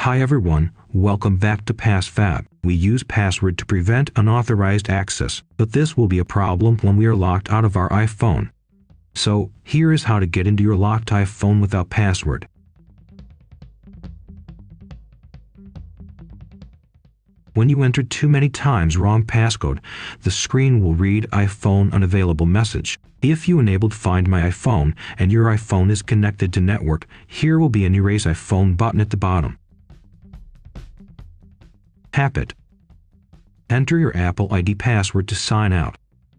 Hi everyone, welcome back to PassFab. We use password to prevent unauthorized access, but this will be a problem when we are locked out of our iPhone. So, here is how to get into your locked iPhone without password. When you enter too many times wrong passcode, the screen will read iPhone unavailable message. If you enabled Find My iPhone and your iPhone is connected to network, here will be an Erase iPhone button at the bottom. Tap it. Enter your Apple ID password to sign out,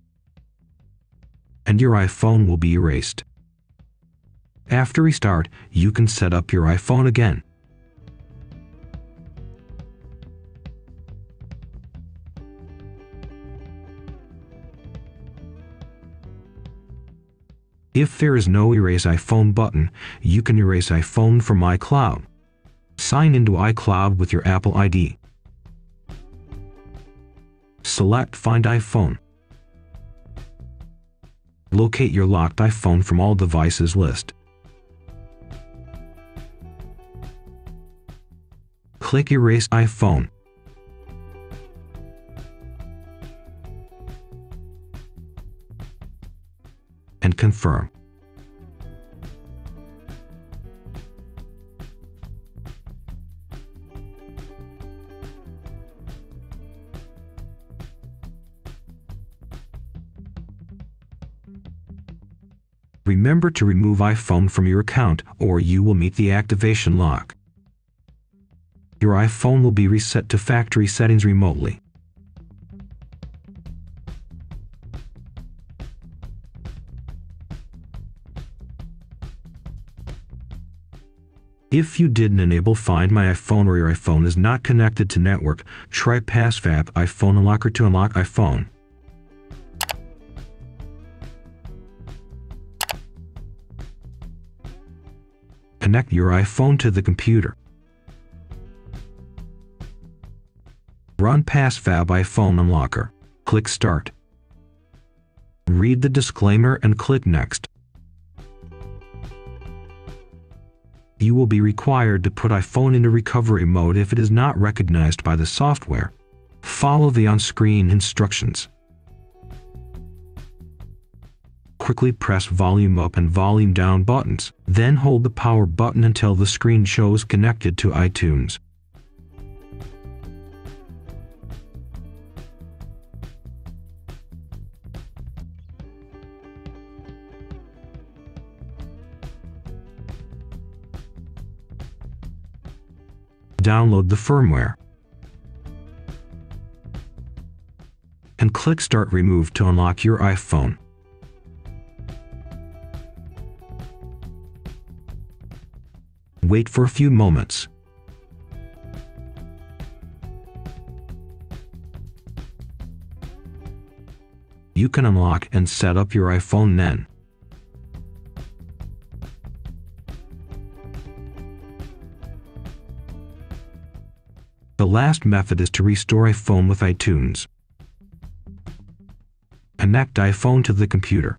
and your iPhone will be erased. After restart, you can set up your iPhone again. If there is no Erase iPhone button, you can erase iPhone from iCloud. Sign into iCloud with your Apple ID. Select Find iPhone. Locate your locked iPhone from all devices list. Click Erase iPhone. And confirm. Remember to remove iPhone from your account or you will meet the activation lock. Your iPhone will be reset to factory settings remotely. If you didn't enable Find My iPhone or your iPhone is not connected to network, try PassFab iPhone Unlocker to unlock iPhone. Connect your iPhone to the computer. Run PassFab iPhone Unlocker. Click Start. Read the disclaimer and click Next. You will be required to put iPhone into recovery mode if it is not recognized by the software. Follow the on-screen instructions. Quickly press volume up and volume down buttons, then hold the power button until the screen shows connected to iTunes. Download the firmware and click Start Remove to unlock your iPhone. Wait for a few moments. You can unlock and set up your iPhone then. The last method is to restore iPhone with iTunes. Connect iPhone to the computer.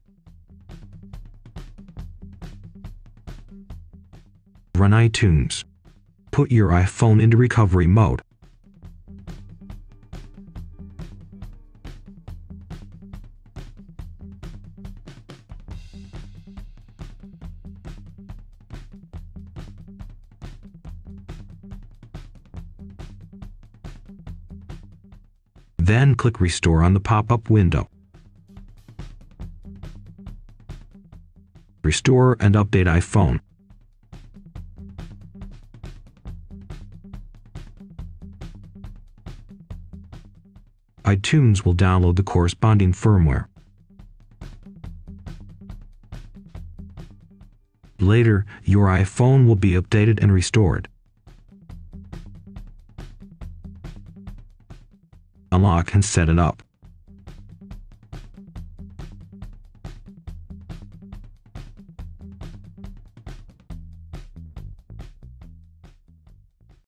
Run iTunes. Put your iPhone into recovery mode. Then click Restore on the pop-up window. Restore and update iPhone. iTunes will download the corresponding firmware. Later, your iPhone will be updated and restored. Unlock and set it up.